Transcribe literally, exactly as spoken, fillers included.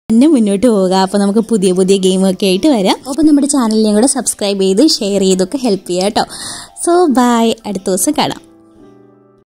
തന്നെ മുന്നോട്ട് പോകുക. അപ്പോൾ നമുക്ക് പുതിയ പുതിയ ഗെയിമൊക്കെ ആയിട്ട് വരാം. അപ്പോൾ നമ്മുടെ ചാനലിനെയും കൂടെ സബ്സ്ക്രൈബ് ചെയ്ത് ഷെയർ ചെയ്തൊക്കെ ഹെൽപ്പ് ചെയ്യാം കേട്ടോ. സോ ബൈ, അടുത്ത ദിവസം കാണാം.